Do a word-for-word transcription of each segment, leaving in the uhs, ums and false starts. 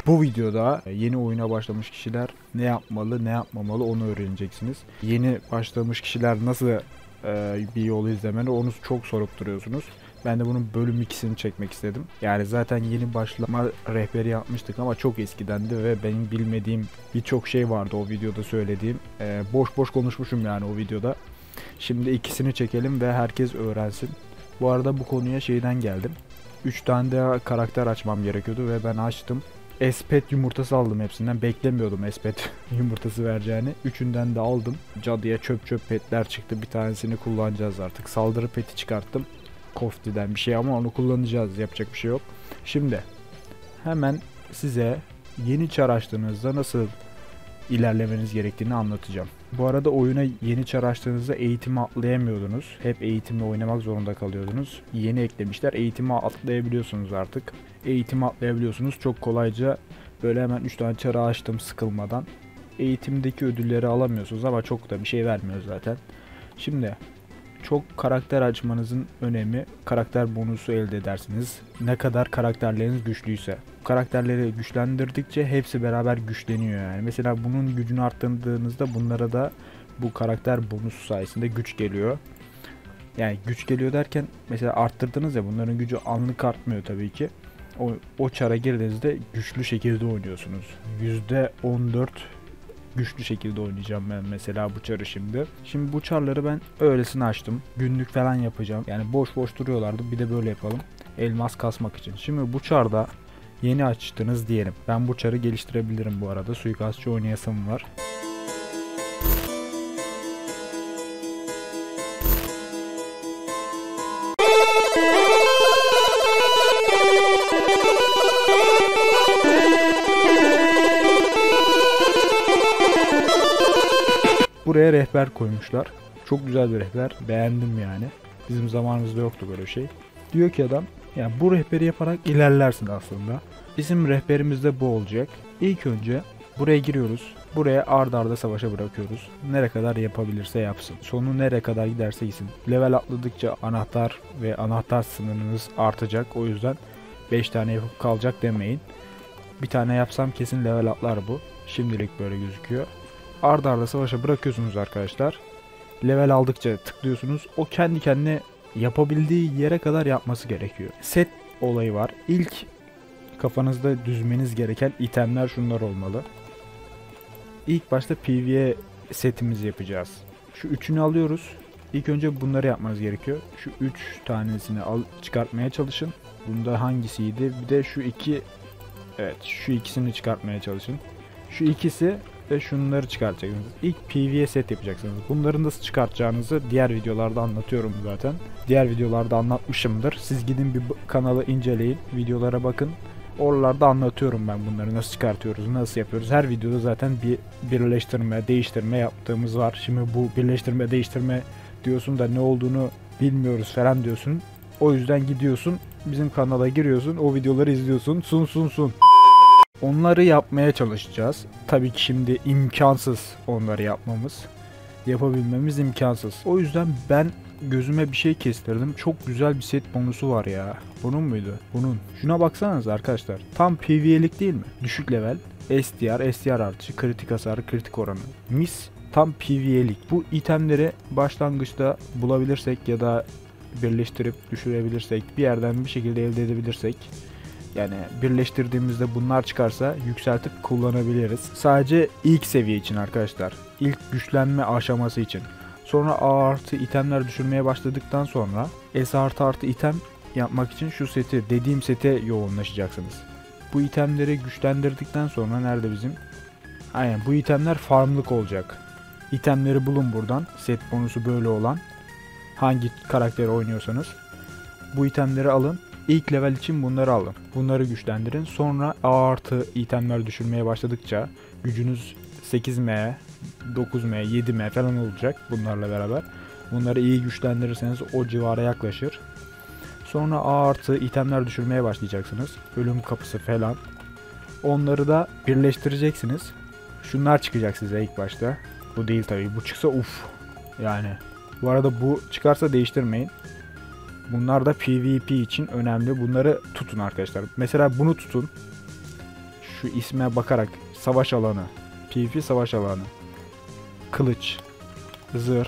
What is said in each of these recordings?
Bu videoda yeni oyuna başlamış kişiler ne yapmalı, ne yapmamalı onu öğreneceksiniz. Yeni başlamış kişiler nasıl e, bir yolu izlemeli onu çok sorup duruyorsunuz. Ben de bunun bölüm ikisini çekmek istedim. Yani zaten yeni başlama rehberi yapmıştık ama çok eskidendi ve benim bilmediğim birçok şey vardı o videoda söylediğim. E, boş boş konuşmuşum yani o videoda. Şimdi ikisini çekelim ve herkes öğrensin. Bu arada bu konuya şeyden geldim. üç tane de karakter açmam gerekiyordu ve ben açtım. Espet yumurtası aldım hepsinden. Beklemiyordum espet yumurtası vereceğini. Üçünden de aldım. Cadıya çöp çöp petler çıktı. Bir tanesini kullanacağız artık. Saldırı peti çıkarttım. Kofti'den bir şey ama onu kullanacağız. Yapacak bir şey yok. Şimdi hemen size yeni çar açtığınızda nasıl ilerlemeniz gerektiğini anlatacağım. Bu arada oyuna yeni çar açtığınızda eğitimi atlayamıyordunuz. Hep eğitimle oynamak zorunda kalıyordunuz. Yeni eklemişler. Eğitimi atlayabiliyorsunuz artık. Eğitimi atlayabiliyorsunuz. Çok kolayca böyle hemen üç tane çarı açtım sıkılmadan. Eğitimdeki ödülleri alamıyorsunuz ama çok da bir şey vermiyor zaten. Şimdi çok karakter açmanızın önemi, karakter bonusu elde edersiniz. Ne kadar karakterleriniz güçlüyse. Karakterleri güçlendirdikçe hepsi beraber güçleniyor yani. Mesela bunun gücünü arttırdığınızda bunlara da bu karakter bonusu sayesinde güç geliyor. Yani güç geliyor derken mesela arttırdınız ya, bunların gücü anlık artmıyor tabii ki. O, o çara girdiğinizde güçlü şekilde oynuyorsunuz. yüzde on dört güçlü şekilde oynayacağım ben mesela bu çarı şimdi. Şimdi bu çarları ben öylesine açtım. Günlük falan yapacağım. Yani boş boş duruyorlardı. Bir de böyle yapalım. Elmas kasmak için. Şimdi bu çarda yeni açtınız diyelim. Ben bu çarı geliştirebilirim bu arada. Suikastçı oynayasım var. Buraya rehber koymuşlar. Çok güzel bir rehber. Beğendim yani. Bizim zamanımızda yoktu böyle şey. Diyor ki adam, yani bu rehberi yaparak ilerlersin aslında. Bizim rehberimiz de bu olacak. İlk önce buraya giriyoruz. Buraya ard arda savaşa bırakıyoruz. Nere kadar yapabilirse yapsın. Sonu nere kadar giderse gitsin. Level atladıkça anahtar ve anahtar sınırınız artacak. O yüzden beş tane yapıp kalacak demeyin. Bir tane yapsam kesin level atlar bu. Şimdilik böyle gözüküyor. Arda arda savaşa bırakıyorsunuz arkadaşlar. Level aldıkça tıklıyorsunuz. O kendi kendine yapabildiği yere kadar yapması gerekiyor. Set olayı var. İlk kafanızda düzmeniz gereken itemler şunlar olmalı. İlk başta P V E setimizi yapacağız. Şu üçünü alıyoruz. İlk önce bunları yapmanız gerekiyor. Şu üç tanesini al, çıkartmaya çalışın. Bunda hangisiydi? Bir de şu iki. Evet, şu ikisini çıkartmaya çalışın. Şu ikisi ve şunları çıkartacaksınız. İlk P V E set yapacaksınız. Bunları nasıl çıkartacağınızı diğer videolarda anlatıyorum zaten. Diğer videolarda anlatmışımdır. Siz gidin bir kanalı inceleyin. Videolara bakın. Oralarda anlatıyorum ben bunları. Nasıl çıkartıyoruz, nasıl yapıyoruz. Her videoda zaten bir birleştirme, değiştirme yaptığımız var. Şimdi bu birleştirme, değiştirme diyorsun da ne olduğunu bilmiyoruz falan diyorsun. O yüzden gidiyorsun. Bizim kanala giriyorsun. O videoları izliyorsun. Sun sun sun. Onları yapmaya çalışacağız. Tabii ki şimdi imkansız onları yapmamız. Yapabilmemiz imkansız. O yüzden ben gözüme bir şey kestirdim. Çok güzel bir set bonusu var ya. Bunun muydu? Bunun. Şuna baksanız arkadaşlar. Tam P V E'lik değil mi? Düşük level. S D R, S D R artışı, kritik hasarı, kritik oranı. Mis. Tam P V E'lik. Bu itemleri başlangıçta bulabilirsek ya da birleştirip düşürebilirsek, bir yerden bir şekilde elde edebilirsek, yani birleştirdiğimizde bunlar çıkarsa yükseltip kullanabiliriz. Sadece ilk seviye için arkadaşlar. İlk güçlenme aşaması için. Sonra A artı itemler düşürmeye başladıktan sonra S artı artı item yapmak için şu seti, dediğim sete yoğunlaşacaksınız. Bu itemleri güçlendirdikten sonra nerede bizim? Aynen, bu itemler farmlık olacak. İtemleri bulun buradan. Set bonusu böyle olan. Hangi karakteri oynuyorsanız. Bu itemleri alın. İlk level için bunları alın. Bunları güçlendirin. Sonra A artı itemler düşürmeye başladıkça gücünüz sekiz M, dokuz M, yedi M falan olacak bunlarla beraber. Bunları iyi güçlendirirseniz o civara yaklaşır. Sonra A artı itemler düşürmeye başlayacaksınız. Ölüm kapısı falan. Onları da birleştireceksiniz. Şunlar çıkacak size ilk başta. Bu değil tabii. Bu çıksa uff. Yani. Bu arada bu çıkarsa değiştirmeyin. Bunlar da PvP için önemli. Bunları tutun arkadaşlar. Mesela bunu tutun. şu isme bakarak savaş alanı, PvP savaş alanı, kılıç, zırh,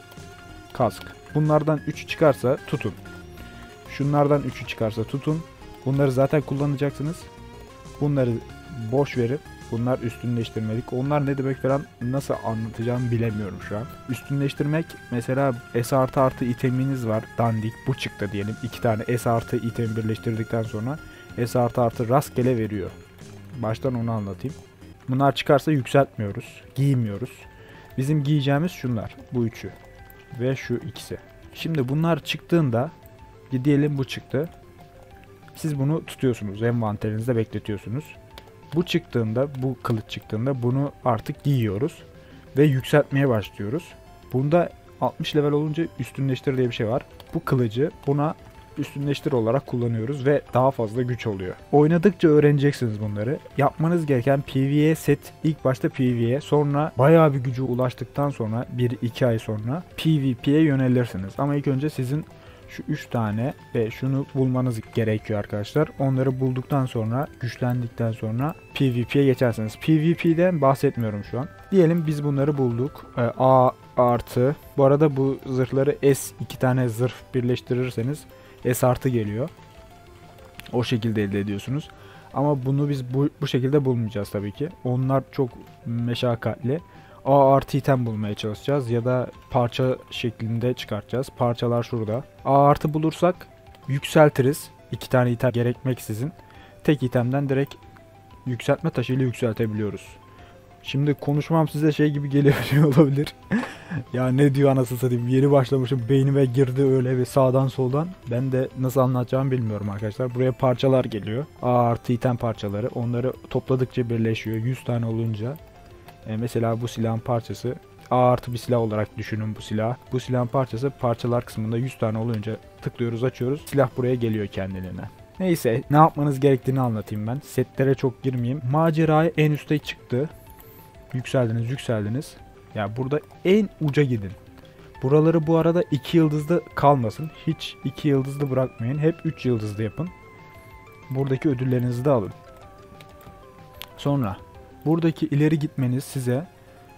kask. Bunlardan üçü çıkarsa tutun. Şunlardan üçü çıkarsa tutun. Bunları zaten kullanacaksınız. Bunları boş verip bunlar üstünleştirmelik. Onlar ne demek falan nasıl anlatacağımı bilemiyorum şu an. Üstünleştirmek mesela S artı artı iteminiz var. Dandik bu çıktı diyelim. iki tane S artı item birleştirdikten sonra S artı artı rastgele veriyor. Baştan onu anlatayım. Bunlar çıkarsa yükseltmiyoruz. Giymiyoruz. Bizim giyeceğimiz şunlar. Bu üçü. Ve şu ikisi. Şimdi bunlar çıktığında diyelim bu çıktı. Siz bunu tutuyorsunuz. Envanterinizde bekletiyorsunuz. Bu çıktığında, bu kılıç çıktığında bunu artık giyiyoruz. Ve yükseltmeye başlıyoruz. Bunda altmış level olunca üstünleştir diye bir şey var. Bu kılıcı buna üstünleştir olarak kullanıyoruz ve daha fazla güç oluyor. Oynadıkça öğreneceksiniz bunları. Yapmanız gereken PvE set, ilk başta PvE, sonra bayağı bir gücü ulaştıktan sonra bir iki ay sonra PvP'ye yönelirsiniz. Ama ilk önce sizin şu üç tane ve şunu bulmanız gerekiyor arkadaşlar. Onları bulduktan sonra, güçlendikten sonra PvP'ye geçersiniz. PvP'den bahsetmiyorum şu an. Diyelim biz bunları bulduk. Ee, A artı. Bu arada bu zırhları S iki tane zırh birleştirirseniz S artı geliyor. O şekilde elde ediyorsunuz. Ama bunu biz bu, bu şekilde bulmayacağız tabii ki. Onlar çok meşakkatli. A artı item bulmaya çalışacağız ya da parça şeklinde çıkartacağız. Parçalar şurada. A artı bulursak yükseltiriz. İki tane item gerekmeksizin. Tek itemden direkt yükseltme taşıyla yükseltebiliyoruz. Şimdi konuşmam size şey gibi geliyor olabilir. Ya ne diyor anasını satayım, yeni başlamışım, beynime girdi öyle ve sağdan soldan. Ben de nasıl anlatacağımı bilmiyorum arkadaşlar. Buraya parçalar geliyor. A artı item parçaları. Onları topladıkça birleşiyor. yüz tane olunca. E mesela bu silahın parçası A artı bir silah olarak düşünün bu silah. Bu silahın parçası parçalar kısmında yüz tane olunca tıklıyoruz, açıyoruz. Silah buraya geliyor kendiliğine. Neyse, ne yapmanız gerektiğini anlatayım ben. Setlere çok girmeyeyim. Maceraya en üste çıktı. Yükseldiniz yükseldiniz. Ya yani burada en uca gidin. Buraları bu arada iki yıldızlı kalmasın. Hiç iki yıldızlı bırakmayın. Hep üç yıldızlı yapın. Buradaki ödüllerinizi de alın. Sonra buradaki ileri gitmeniz size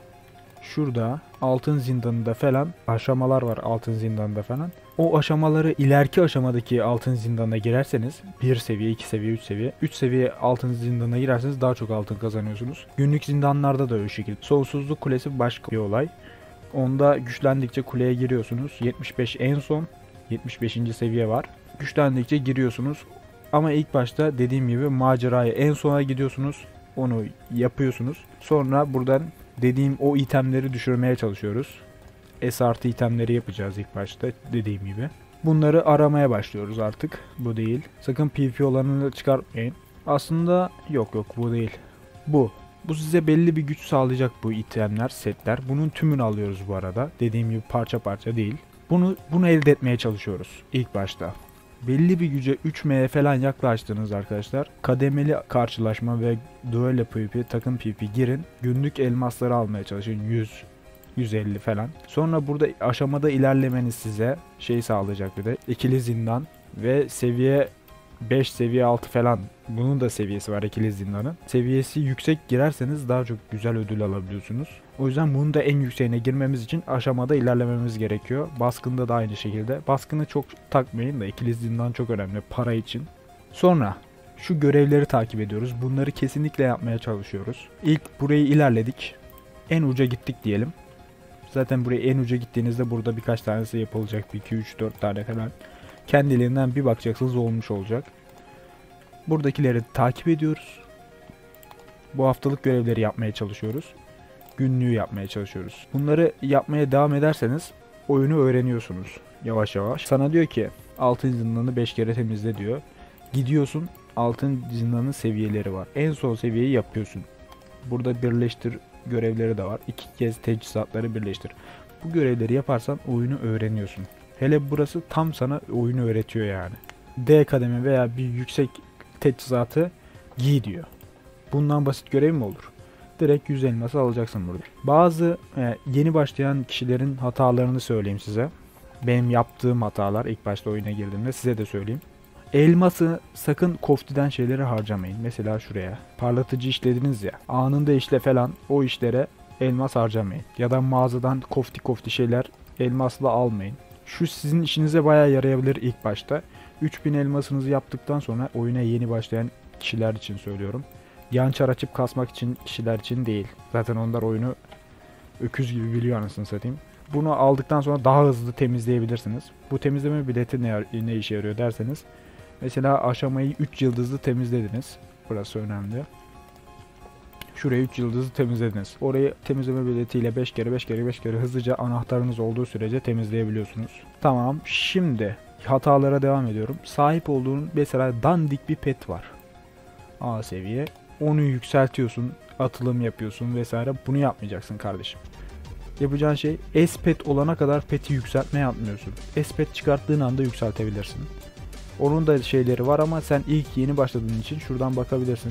şurada altın zindanında falan aşamalar var, altın zindanında falan. O aşamaları ileriki aşamadaki altın zindanına girerseniz bir seviye, iki seviye, üç seviye. üç seviye altın zindanına girerseniz daha çok altın kazanıyorsunuz. Günlük zindanlarda da öyle şekilde. Sonsuzluk kulesi başka bir olay. Onda güçlendikçe kuleye giriyorsunuz. yetmiş beş en son. yetmiş beşinci seviye var. Güçlendikçe giriyorsunuz. Ama ilk başta dediğim gibi maceraya en sona gidiyorsunuz. Onu yapıyorsunuz. Sonra buradan dediğim o itemleri düşürmeye çalışıyoruz. S artı itemleri yapacağız ilk başta dediğim gibi. Bunları aramaya başlıyoruz artık. Bu değil. Sakın PvP olanını çıkartmayın. Aslında yok yok bu değil. Bu. Bu size belli bir güç sağlayacak bu itemler, setler. Bunun tümünü alıyoruz bu arada. Dediğim gibi parça parça değil. Bunu bunu elde etmeye çalışıyoruz ilk başta. Belli bir güce üç M'ye falan yaklaştınız arkadaşlar. Kademeli karşılaşma ve duello PvP, takım PvP girin. Günlük elmasları almaya çalışın. yüz, yüz elli falan. Sonra burada aşamada ilerlemeniz size şey sağlayacak bir de. İkili zindan ve seviye beş, seviye altı falan. Bunun da seviyesi var ikili zindanın. Seviyesi yüksek girerseniz daha çok güzel ödül alabiliyorsunuz. O yüzden bunun da en yükseğine girmemiz için aşamada ilerlememiz gerekiyor. Baskında da aynı şekilde. Baskını çok takmayın da ikili zindan çok önemli para için. Sonra şu görevleri takip ediyoruz. Bunları kesinlikle yapmaya çalışıyoruz. İlk burayı ilerledik. En uca gittik diyelim. Zaten buraya en uca gittiğinizde burada birkaç tanesi yapılacak. bir, iki, üç, dört tane falan. Kendiliğinden bir bakacaksınız olmuş olacak. Buradakileri takip ediyoruz. Bu haftalık görevleri yapmaya çalışıyoruz. Günlüğü yapmaya çalışıyoruz. Bunları yapmaya devam ederseniz oyunu öğreniyorsunuz yavaş yavaş. Sana diyor ki altın zindanı beş kere temizle diyor. Gidiyorsun, altın zindanın seviyeleri var. En son seviyeyi yapıyorsun. Burada birleştir görevleri de var. İki kez teçhizatları birleştir. Bu görevleri yaparsan oyunu öğreniyorsun. Hele burası tam sana oyunu öğretiyor yani. D kademe veya bir yüksek teçhizatı giy diyor. Bundan basit görev mi olur? Direkt yüz elması alacaksın burada. Bazı e, yeni başlayan kişilerin hatalarını söyleyeyim size. Benim yaptığım hatalar ilk başta oyuna girdiğimde size de söyleyeyim. Elması sakın koftiden şeylere harcamayın. Mesela şuraya parlatıcı işlediniz ya, anında işle falan, o işlere elmas harcamayın. Ya da mağazadan kofti kofti şeyler elmasla almayın. Şu sizin işinize bayağı yarayabilir ilk başta. üç bin elmasınızı yaptıktan sonra, oyuna yeni başlayan kişiler için söylüyorum. Yan çar açıp kasmak için kişiler için değil. Zaten onlar oyunu öküz gibi biliyor anasını satayım. Bunu aldıktan sonra daha hızlı temizleyebilirsiniz. Bu temizleme bileti ne, ne işe yarıyor derseniz. Mesela aşamayı üç yıldızlı temizlediniz. Burası önemli. Şurayı üç yıldızlı temizlediniz. Orayı temizleme biletiyle beş kere beş kere beş kere hızlıca anahtarınız olduğu sürece temizleyebiliyorsunuz. Tamam, şimdi hatalara devam ediyorum. Sahip olduğun mesela dandik bir pet var. A seviye. Onu yükseltiyorsun, atılım yapıyorsun vesaire. Bunu yapmayacaksın kardeşim. Yapacağın şey S-Pet olana kadar peti yükseltme yapmıyorsun. S-Pet çıkarttığın anda yükseltebilirsin. Onun da şeyleri var ama sen ilk yeni başladığın için şuradan bakabilirsin.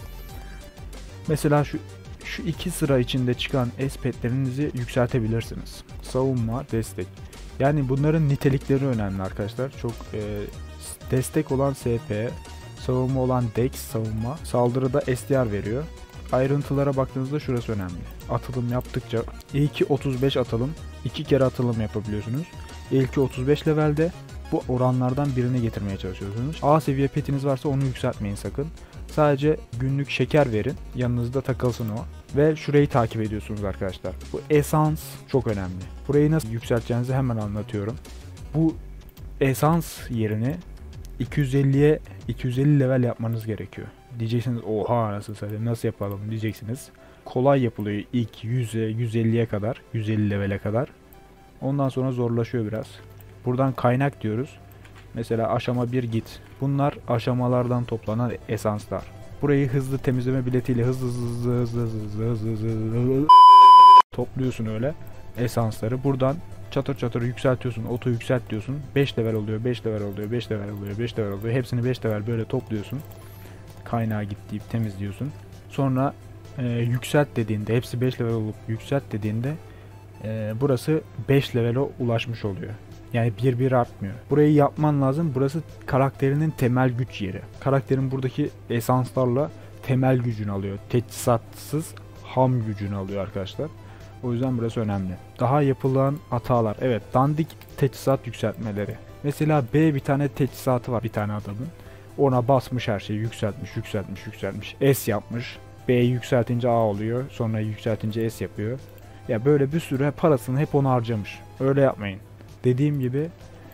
Mesela şu şu iki sıra içinde çıkan S-Pet'lerinizi yükseltebilirsiniz. Savunma, destek. Yani bunların nitelikleri önemli arkadaşlar. Çok e, destek olan S P, savunma olan Dex, savunma, saldırıda S D R veriyor. Ayrıntılara baktığınızda şurası önemli. Atılım yaptıkça ilki otuz beş atılım, iki kere atılım yapabiliyorsunuz. İlki otuz beş levelde bu oranlardan birini getirmeye çalışıyorsunuz. A seviye petiniz varsa onu yükseltmeyin sakın. Sadece günlük şeker verin, yanınızda takılsın o. Ve şurayı takip ediyorsunuz arkadaşlar. Bu esans çok önemli. Burayı nasıl yükselteceğinizi hemen anlatıyorum. Bu esans yerini iki yüz elliye iki yüz elli level yapmanız gerekiyor. Diyeceksiniz oha nasıl satayım, nasıl yapalım diyeceksiniz. Kolay yapılıyor ilk yüze yüz elliye kadar, yüz elli levele kadar. Ondan sonra zorlaşıyor biraz. Buradan kaynak diyoruz. Mesela aşama bir git. Bunlar aşamalardan toplanan esanslar. Burayı hızlı temizleme biletiyle hızlı hızlı hızlı hızlı hızlı hızlı hızlı topluyorsun öyle esansları. Buradan çatır çatır yükseltiyorsun. Oto yükselt diyorsun. beş level oluyor, beş level oluyor, beş level oluyor, beş level oluyor. Hepsini beş level böyle topluyorsun. Kaynağa git deyip temizliyorsun. Sonra e, yükselt dediğinde, hepsi beş level olup yükselt dediğinde e, burası beş levele ulaşmış oluyor. Yani bir bir artmıyor. Burayı yapman lazım. Burası karakterinin temel güç yeri. Karakterin buradaki esanslarla temel gücünü alıyor. Teçhizatsız ham gücünü alıyor arkadaşlar. O yüzden burası önemli. Daha yapılan hatalar. Evet, dandik teçhizat yükseltmeleri. Mesela B bir tane teçhizatı var bir tane adamın. Ona basmış her şeyi, yükseltmiş, yükseltmiş, yükseltmiş. S yapmış. B'yi yükseltince A oluyor. Sonra yükseltince S yapıyor. Ya böyle bir sürü parasını hep ona harcamış. Öyle yapmayın. Dediğim gibi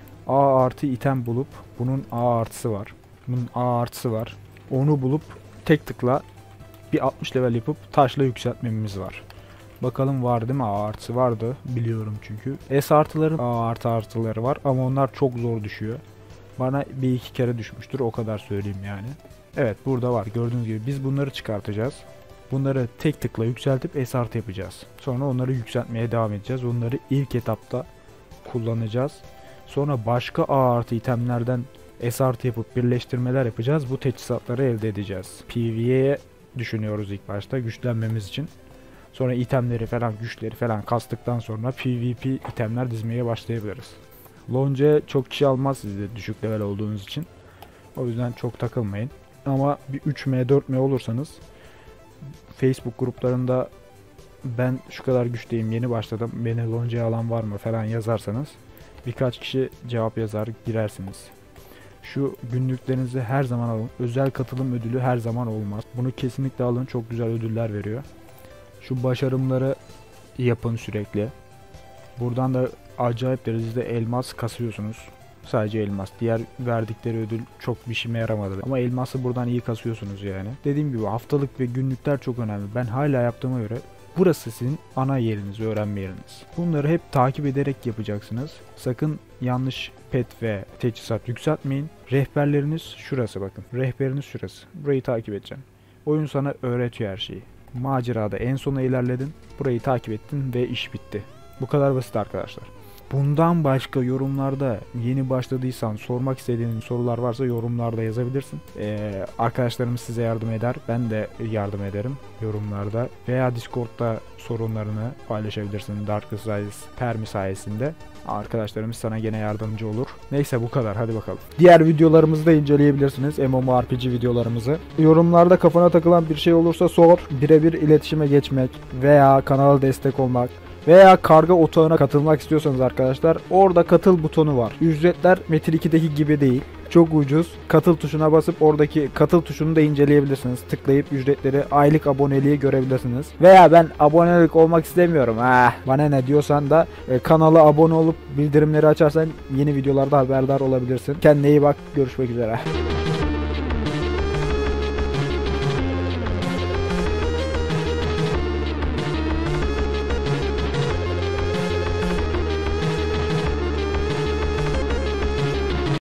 A artı item bulup bunun A artısı var. Bunun A artısı var. Onu bulup tek tıkla bir altmış level yapıp taşla yükseltmemiz var. Bakalım var değil mi? A artısı vardı. Biliyorum çünkü. S artıların A artı artıları var ama onlar çok zor düşüyor. Bana bir iki kere düşmüştür. O kadar söyleyeyim yani. Evet, burada var. Gördüğünüz gibi biz bunları çıkartacağız. Bunları tek tıkla yükseltip S artı yapacağız. Sonra onları yükseltmeye devam edeceğiz. Onları ilk etapta kullanacağız. Sonra başka A artı itemlerden S artı yapıp birleştirmeler yapacağız. Bu teçhizatları elde edeceğiz. P V E'ye düşünüyoruz ilk başta güçlenmemiz için. Sonra itemleri falan, güçleri falan kastıktan sonra P V P itemler dizmeye başlayabiliriz. Lonca çok kişi almaz sizde düşük level olduğunuz için. O yüzden çok takılmayın. Ama bir üç M dört M olursanız Facebook gruplarında ben şu kadar güçteyim, yeni başladım, beni loncaya alan var mı falan yazarsanız birkaç kişi cevap yazar, girersiniz. Şu günlüklerinizi her zaman alın. Özel katılım ödülü her zaman olmaz. Bunu kesinlikle alın. Çok güzel ödüller veriyor. Şu başarımları yapın sürekli. Buradan da acayip derecede elmas kasıyorsunuz. Sadece elmas. Diğer verdikleri ödül çok bir işime yaramadı. Ama elması buradan iyi kasıyorsunuz yani. Dediğim gibi haftalık ve günlükler çok önemli. Ben hala yaptığıma göre burası sizin ana yeriniz, öğrenme yeriniz. Bunları hep takip ederek yapacaksınız. Sakın yanlış pet ve teçhizat yükseltmeyin. Rehberleriniz şurası bakın. Rehberiniz şurası. Burayı takip edeceğim. Oyun sana öğretiyor her şeyi. Macerada en sona ilerledin. Burayı takip ettin ve iş bitti. Bu kadar basit arkadaşlar. Bundan başka yorumlarda yeni başladıysan sormak istediğin sorular varsa yorumlarda yazabilirsin. Ee, arkadaşlarımız size yardım eder. Ben de yardım ederim yorumlarda. Veya Discord'da sorunlarını paylaşabilirsin Dark Skies Permi sayesinde. Arkadaşlarımız sana gene yardımcı olur. Neyse bu kadar, hadi bakalım. Diğer videolarımızı da inceleyebilirsiniz. MMORPG videolarımızı. Yorumlarda kafana takılan bir şey olursa sor. Birebir iletişime geçmek veya kanala destek olmak veya karga otağına katılmak istiyorsanız arkadaşlar, orada katıl butonu var. Ücretler Metin iki'deki gibi değil. Çok ucuz. Katıl tuşuna basıp oradaki katıl tuşunu da inceleyebilirsiniz. Tıklayıp ücretleri, aylık aboneliği görebilirsiniz. Veya ben abonelik olmak istemiyorum, ah bana ne diyorsan da e, kanala abone olup bildirimleri açarsan yeni videolarda haberdar olabilirsin. Kendine iyi bak. Görüşmek üzere.